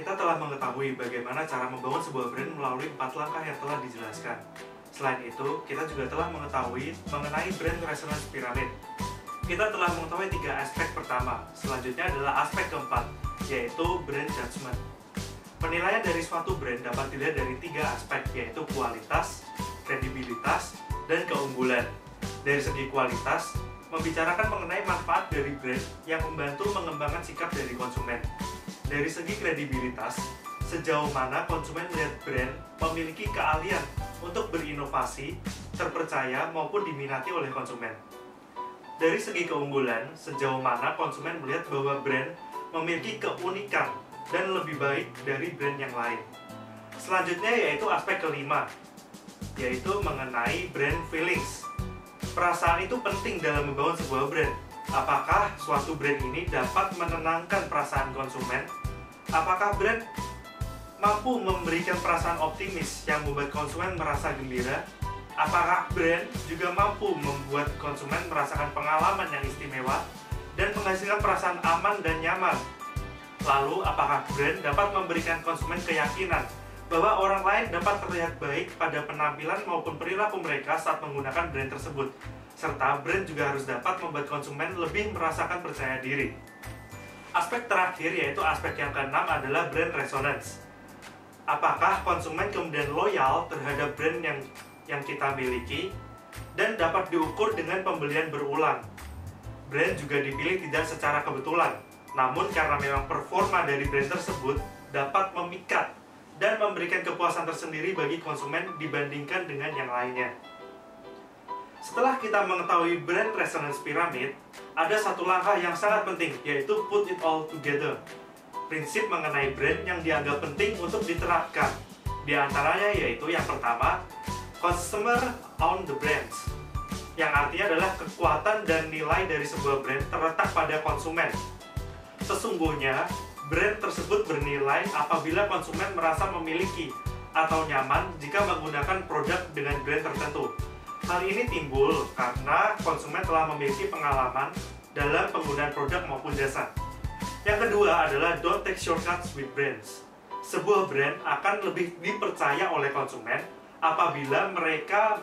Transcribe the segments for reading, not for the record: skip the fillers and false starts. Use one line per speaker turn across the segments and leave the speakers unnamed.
Kita telah mengetahui bagaimana cara membangun sebuah brand melalui 4 langkah yang telah dijelaskan. Selain itu, kita juga telah mengetahui mengenai brand resonance pyramid. Kita telah mengetahui 3 aspek pertama. Selanjutnya adalah aspek keempat, yaitu brand judgment. Penilaian dari suatu brand dapat dilihat dari 3 aspek, yaitu kualitas, kredibilitas, dan keunggulan. Dari segi kualitas, membicarakan mengenai manfaat dari brand yang membantu mengembangkan sikap dari konsumen. Dari segi kredibilitas, sejauh mana konsumen melihat brand memiliki keahlian untuk berinovasi, terpercaya, maupun diminati oleh konsumen. Dari segi keunggulan, sejauh mana konsumen melihat bahwa brand memiliki keunikan dan lebih baik dari brand yang lain. Selanjutnya yaitu aspek kelima, yaitu mengenai brand feelings. Perasaan itu penting dalam membangun sebuah brand. Apakah suatu brand ini dapat menenangkan perasaan konsumen? Apakah brand mampu memberikan perasaan optimis yang membuat konsumen merasa gembira? Apakah brand juga mampu membuat konsumen merasakan pengalaman yang istimewa dan menghasilkan perasaan aman dan nyaman? Lalu, apakah brand dapat memberikan konsumen keyakinan bahwa orang lain dapat terlihat baik pada penampilan maupun perilaku mereka saat menggunakan brand tersebut? Serta brand juga harus dapat membuat konsumen lebih merasakan percaya diri. Aspek terakhir, yaitu aspek yang keenam, adalah brand resonance. Apakah konsumen kemudian loyal terhadap brand yang kita miliki dan dapat diukur dengan pembelian berulang? Brand juga dipilih tidak secara kebetulan, namun karena memang performa dari brand tersebut dapat memikat dan memberikan kepuasan tersendiri bagi konsumen dibandingkan dengan yang lainnya. Setelah kita mengetahui brand resonance pyramid, ada satu langkah yang sangat penting, yaitu put it all together. Prinsip mengenai brand yang dianggap penting untuk diterapkan. Di antaranya yaitu yang pertama, customer own the brands. Yang artinya adalah kekuatan dan nilai dari sebuah brand terletak pada konsumen. Sesungguhnya, brand tersebut bernilai apabila konsumen merasa memiliki atau nyaman jika menggunakan produk dengan brand tertentu. Hal ini timbul karena konsumen telah memiliki pengalaman dalam penggunaan produk maupun jasa. Yang kedua adalah don't take shortcuts with brands. Sebuah brand akan lebih dipercaya oleh konsumen apabila mereka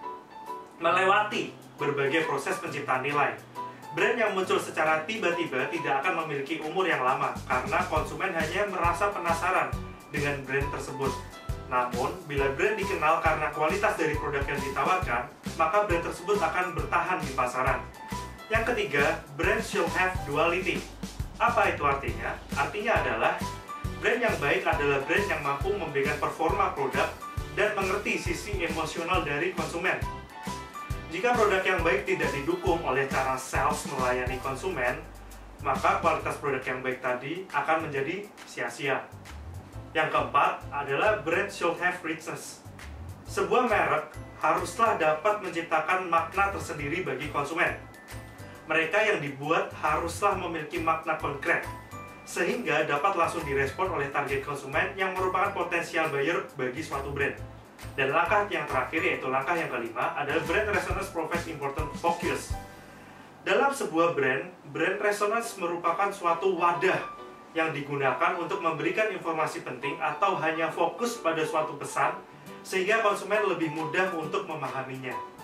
melewati berbagai proses penciptaan nilai. Brand yang muncul secara tiba-tiba tidak akan memiliki umur yang lama karena konsumen hanya merasa penasaran dengan brand tersebut. Namun, bila brand dikenal karena kualitas dari produk yang ditawarkan, maka brand tersebut akan bertahan di pasaran. Yang ketiga, brand should have duality. Apa itu artinya? Artinya adalah brand yang baik adalah brand yang mampu memberikan performa produk dan mengerti sisi emosional dari konsumen. Jika produk yang baik tidak didukung oleh cara sales melayani konsumen, maka kualitas produk yang baik tadi akan menjadi sia-sia. Yang keempat adalah brand should have richness. Sebuah merek haruslah dapat menciptakan makna tersendiri bagi konsumen. Mereka yang dibuat haruslah memiliki makna konkret, sehingga dapat langsung direspon oleh target konsumen yang merupakan potensial buyer bagi suatu brand. Dan langkah yang terakhir, yaitu langkah yang kelima, adalah brand resonance provides important focus. Dalam sebuah brand resonance merupakan suatu wadah yang digunakan untuk memberikan informasi penting atau hanya fokus pada suatu pesan, sehingga konsumen lebih mudah untuk memahaminya.